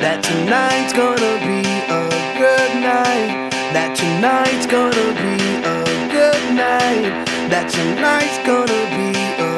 that tonight's gonna be a good night, that tonight's gonna be a good night, that tonight's gonna be a